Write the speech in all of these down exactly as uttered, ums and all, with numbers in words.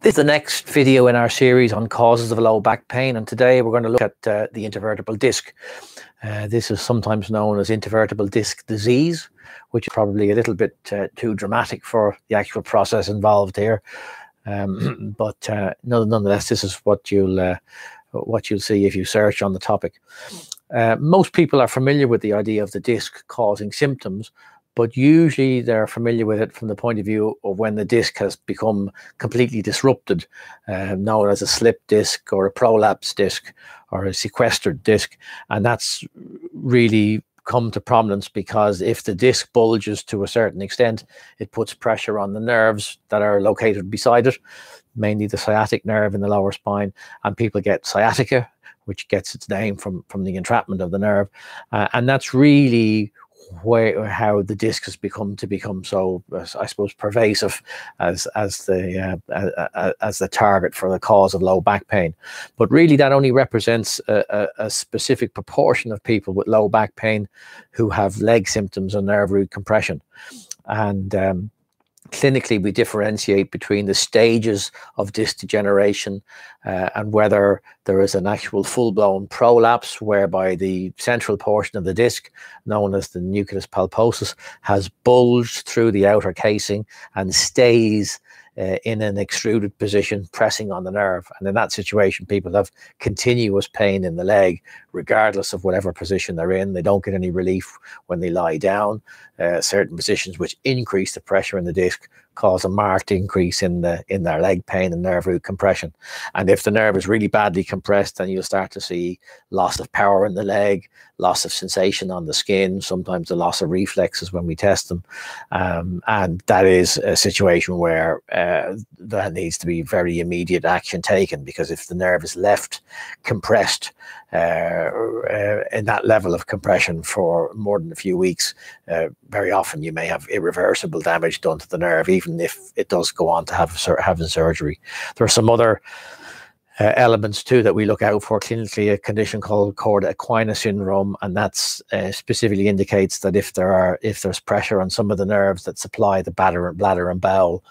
This is the next video in our series on causes of low back pain, and today we're going to look at uh, the intervertebral disc. Uh, this is sometimes known as intervertebral disc disease, which is probably a little bit uh, too dramatic for the actual process involved here. Um, but uh, nonetheless, this is what you'll uh, what you'll see if you search on the topic. Uh, most people are familiar with the idea of the disc causing symptoms, but usually they're familiar with it from the point of view of when the disc has become completely disrupted, uh, known as a slip disc or a prolapse disc or a sequestered disc. And that's really come to prominence because if the disc bulges to a certain extent, it puts pressure on the nerves that are located beside it, mainly the sciatic nerve in the lower spine, and people get sciatica, which gets its name from, from the entrapment of the nerve. Uh, and that's really where how the disc has become to become so, I suppose, pervasive as as the uh, uh, as the target for the cause of low back pain. But really, that only represents a, a, a specific proportion of people with low back pain who have leg symptoms and nerve root compression. And um, clinically, we differentiate between the stages of disc degeneration uh, and whether there is an actual full-blown prolapse whereby the central portion of the disc, known as the nucleus pulposus, has bulged through the outer casing and stays uh, in an extruded position, pressing on the nerve. And in that situation, people have continuous pain in the leg, regardless of whatever position they're in. They don't get any relief when they lie down. Uh, certain positions which increase the pressure in the disc cause a marked increase in the in their leg pain and nerve root compression. And if the nerve is really badly compressed, then you'll start to see loss of power in the leg, loss of sensation on the skin, sometimes the loss of reflexes when we test them. Um, and that is a situation where uh, there needs to be very immediate action taken, because if the nerve is left compressed uh, uh, in that level of compression for more than a few weeks, uh, very often you may have irreversible damage done to the nerve, even if it does go on to have having surgery. There are some other uh, elements too that we look out for clinically, a condition called Corda-Equina syndrome, and that's uh, specifically indicates that if there are if there's pressure on some of the nerves that supply the bladder, bladder and bowel,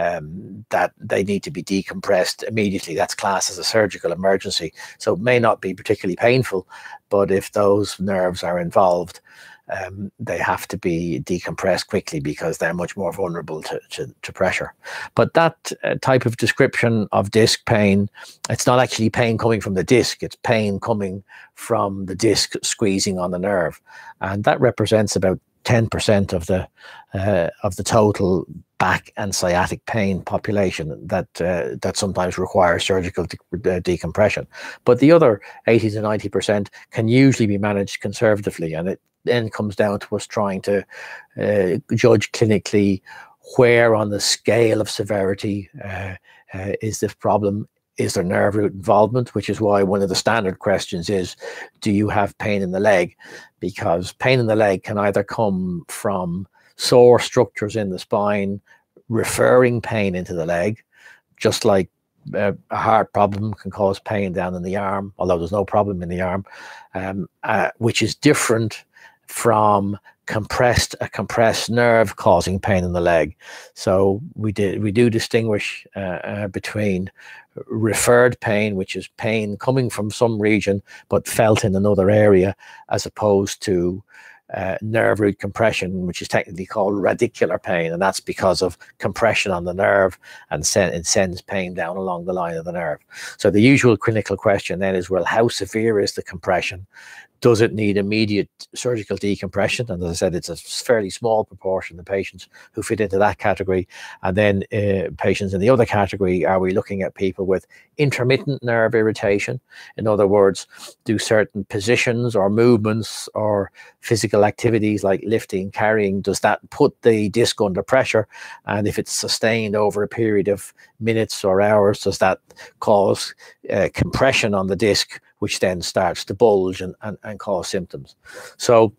um, that they need to be decompressed immediately. That's classed as a surgical emergency. So it may not be particularly painful, but if those nerves are involved, Um, they have to be decompressed quickly because they're much more vulnerable to, to, to pressure. But that uh, type of description of disc pain, it's not actually pain coming from the disc, it's pain coming from the disc squeezing on the nerve. And that represents about ten percent of the uh, of the total back and sciatic pain population that uh, that sometimes requires surgical de uh, decompression. But the other eighty to ninety percent can usually be managed conservatively, and it then comes down to us trying to uh, judge clinically where on the scale of severity uh, uh, is this problem. Is there nerve root involvement, which is why one of the standard questions is, do you have pain in the leg? Because pain in the leg can either come from sore structures in the spine referring pain into the leg, just like uh, a heart problem can cause pain down in the arm, although there's no problem in the arm, um, uh, which is different from compressed a compressed nerve causing pain in the leg. So we did we do distinguish uh, uh, between referred pain, which is pain coming from some region but felt in another area, as opposed to uh, nerve root compression, which is technically called radicular pain, and that's because of compression on the nerve, and send, it sends pain down along the line of the nerve. So the usual clinical question then is, well, how severe is the compression? Does it need immediate surgical decompression? And as I said, it's a fairly small proportion of patients who fit into that category. And then uh, patients in the other category, are we looking at people with intermittent nerve irritation? In other words, do certain positions or movements or physical activities like lifting, carrying, does that put the disc under pressure? And if it's sustained over a period of minutes or hours, does that cause uh, compression on the disc, which then starts to bulge and, and, and cause symptoms? So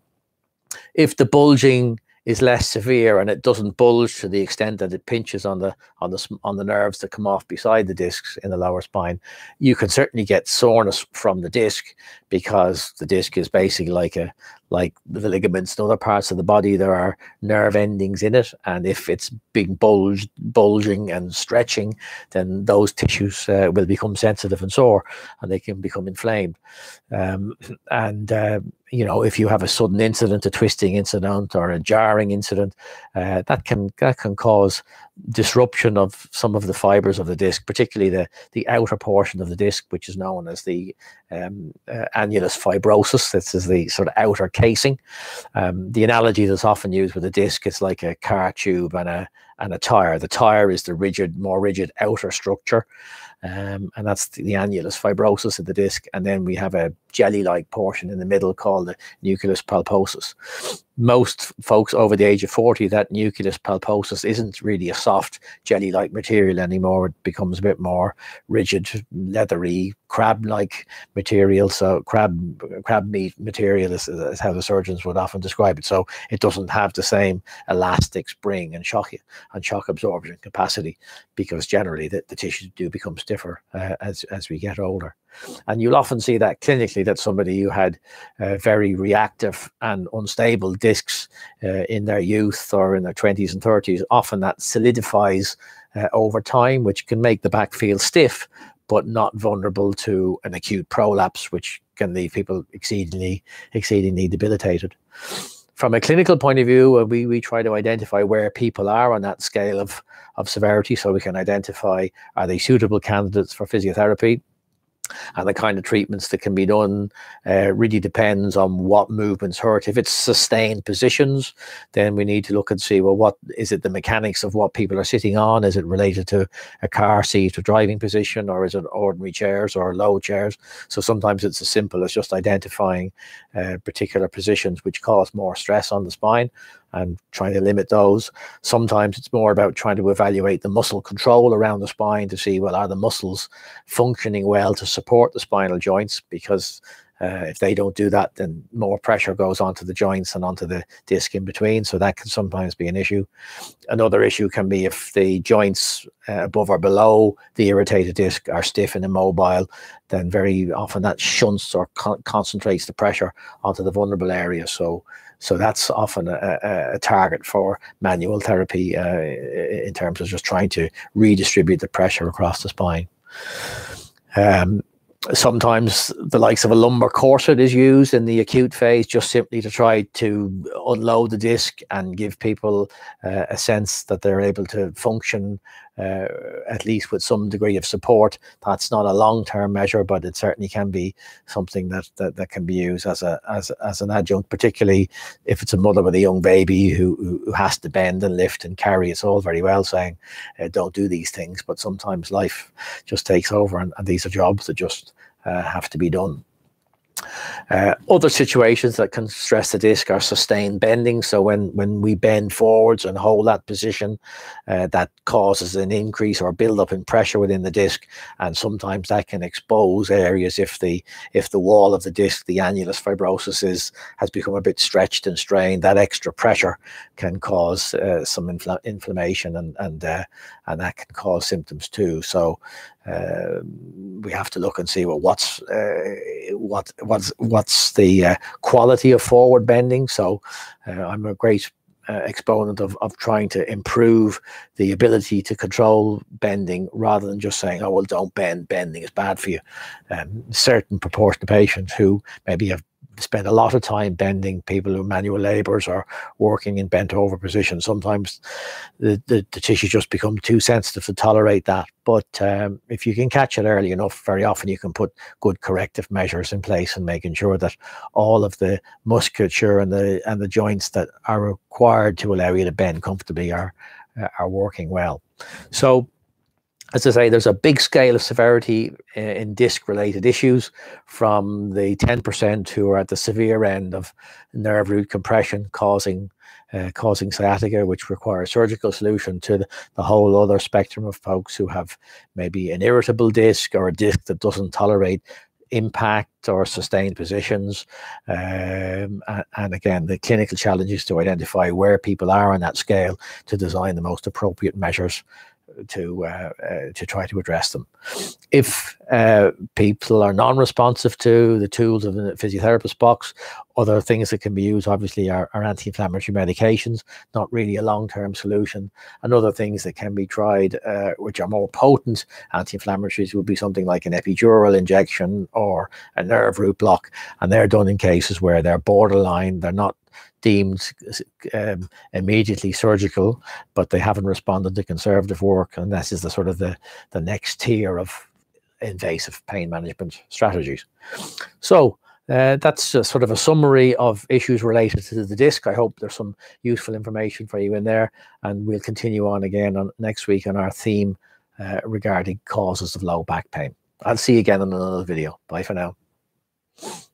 if the bulging is less severe and it doesn't bulge to the extent that it pinches on the on the on the nerves that come off beside the discs in the lower spine, you can certainly get soreness from the disc, because the disc is basically like a like the ligaments and other parts of the body, there are nerve endings in it, and if it's being bulged, bulging and stretching, then those tissues uh, will become sensitive and sore, and they can become inflamed. Um, and uh, you know, if you have a sudden incident, a twisting incident or a jarring incident, uh, that can that can cause disruption of some of the fibers of the disc, particularly the the outer portion of the disc, which is known as the um, uh, annulus fibrosus. This is the sort of outer casing. Um, the analogy that's often used with a disc is like a car tube and a and a tire. The tire is the rigid, more rigid outer structure, um, and that's the, the annulus fibrosus of the disc. And then we have a jelly-like portion in the middle called the nucleus pulposus. Most folks over the age of forty, that nucleus pulposus isn't really a soft jelly-like material anymore. It becomes a bit more rigid, leathery, crab-like material. So crab crab meat material is, is how the surgeons would often describe it. So it doesn't have the same elastic spring and shock and shock absorption capacity, because generally the, the tissues do become stiffer uh, as as we get older. And you'll often see that clinically, that somebody who had uh, very reactive and unstable discs uh, in their youth or in their twenties and thirties, often that solidifies uh, over time, which can make the back feel stiff, but not vulnerable to an acute prolapse, which can leave people exceedingly, exceedingly debilitated. From a clinical point of view, uh, we, we try to identify where people are on that scale of, of severity, so we can identify, are they suitable candidates for physiotherapy? And the kind of treatments that can be done uh, really depends on what movements hurt. If it's sustained positions, then we need to look and see, well, what is it, the mechanics of what people are sitting on? Is it related to a car seat or driving position, or is it ordinary chairs or low chairs? So sometimes it's as simple as just identifying uh, particular positions which cause more stress on the spine and trying to limit those. Sometimes it's more about trying to evaluate the muscle control around the spine to see, well, are the muscles functioning well to support the spinal joints? Because uh, if they don't do that, then more pressure goes onto the joints and onto the disc in between. So that can sometimes be an issue. Another issue can be if the joints uh, above or below the irritated disc are stiff and immobile, then very often that shunts or con concentrates the pressure onto the vulnerable area. So So that's often a, a, a target for manual therapy uh, in terms of just trying to redistribute the pressure across the spine. Um, sometimes the likes of a lumbar corset is used in the acute phase, just simply to try to unload the disc and give people uh, a sense that they're able to function uh, at least with some degree of support. That's not a long-term measure, but it certainly can be something that, that that can be used as a as as an adjunct, particularly if it's a mother with a young baby who who has to bend and lift and carry. It's all very well saying uh, don't do these things, but sometimes life just takes over, and, and these are jobs that just uh, have to be done. Uh, other situations that can stress the disc are sustained bending. So when when we bend forwards and hold that position, uh, that causes an increase or build up in pressure within the disc, and sometimes that can expose areas if the if the wall of the disc, the annulus fibrosus, is has become a bit stretched and strained. That extra pressure can cause uh, some infl inflammation, and and uh, and that can cause symptoms too. So uh, we have to look and see, well, what's uh, what what's what's the uh, quality of forward bending. So uh, I'm a great uh, exponent of, of trying to improve the ability to control bending, rather than just saying, oh, well, don't bend, bending is bad for you. Um, certain proportion of patients who maybe have spend a lot of time bending, people who are manual laborers or working in bent over positions, sometimes the, the, the tissue just become too sensitive to tolerate that. But um, if you can catch it early enough, very often you can put good corrective measures in place and making sure that all of the musculature and the and the joints that are required to allow you to bend comfortably are uh, are working well. So, as I say, there's a big scale of severity in disc-related issues, from the ten percent who are at the severe end of nerve root compression causing uh, causing sciatica, which requires surgical solution, to the, the whole other spectrum of folks who have maybe an irritable disc or a disc that doesn't tolerate impact or sustained positions. Um, and, and again, the clinical challenge is to identify where people are on that scale to design the most appropriate measures to uh, uh, to try to address them. If uh, people are non-responsive to the tools of the physiotherapist box, other things that can be used obviously are, are anti-inflammatory medications, not really a long-term solution. And other things that can be tried, uh, which are more potent anti-inflammatories, would be something like an epidural injection or a nerve root block. And they're done in cases where they're borderline, they're not deemed um, immediately surgical, but they haven't responded to conservative work. And this is the sort of the, the next tier of invasive pain management strategies. So uh, that's a sort of a summary of issues related to the disc. I hope there's some useful information for you in there, and we'll continue on again on next week on our theme uh, regarding causes of low back pain. I'll see you again in another video. Bye for now.